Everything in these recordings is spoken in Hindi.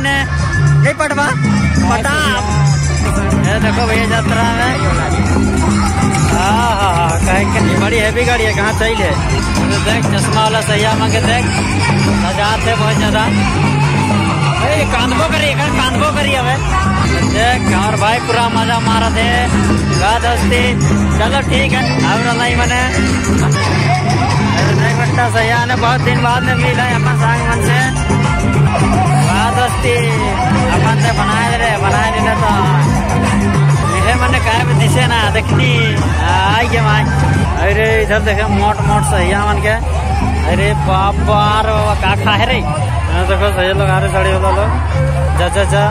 मैंने नहीं पटवा पटा। ये देखो भैया यात्रा में हाँ कहीं बड़ी हैवी गाड़ी है, कहाँ चाहिए तो देख चश्मा वाला सैया मांगे देख सजाते है बहुत ज्यादा। कांदबो करिए अब देख और भाई पूरा मजा मारा थे दोस्ती। चलो ठीक है अब नहीं मैंने घंटा सैया ने बहुत दिन बाद में मिला है अपन संग मन से दोस्ती अपन से बनाए रहे तो मिले मैंने कहे दिशे ना देखनी आई के माई। अरे इधर देखे मोट सैया मन के। अरे बाबा का खा है रे देखो सही लोग आ रहे साड़ी वाला लोग जा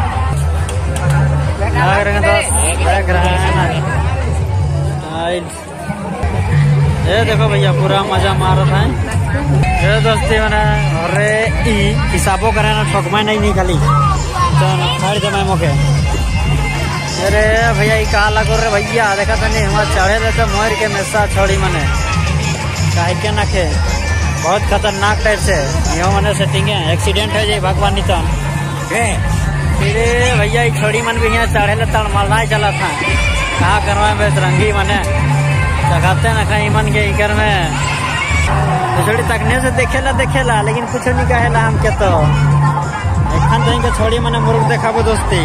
ये देखो भैया पूरा मजा मार रहा है ये दोस्ती मैंने। अरे हिसाबों करे ना ठोकमा नहीं खाली खैर जमाए मौके। अरे भैया कहा लगो रे भैया देखा था नहीं हमारे चढ़े देते मोर के मेसा छोड़ी मने काहे के नखे बहुत खतरनाक टाइप से यो मने सेटिंग है एक्सीडेंट है जाए भगवान नितन। फिर भैया छोड़ी मन भी यहाँ चढ़े ले तड़ मलना चला था कहा करवा बेतरंगी मने चखाते न कहीं मन के इकर में छोड़ी तकने से देखेला लेकिन कुछ नहीं कहेला हम के तो एखन तो छोड़ी मने मुर्ग देखाबो दोस्ती।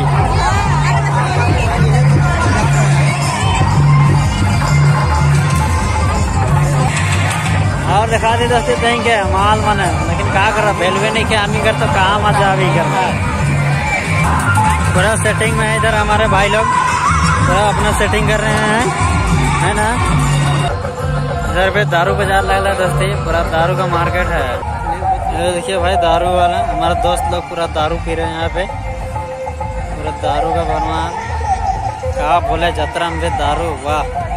और दिखा दी दोस्ती देंगे माल मने लेकिन क्या कर रहा बेलवे नहीं के आदमी कर तो कहाँ मजा अभी करना पूरा सेटिंग में है। इधर हमारे भाई लोग पूरा अपना सेटिंग कर रहे हैं है ना। इधर पे दारू बाजार लगा दोस्ती पूरा दारू का मार्केट है। ये देखिए भाई दारू वाला हमारे दोस्त लोग पूरा दारू पी रहे हैं यहाँ पे पूरा दारू का बनवा कहा बोले यात्रा में दारू वाह।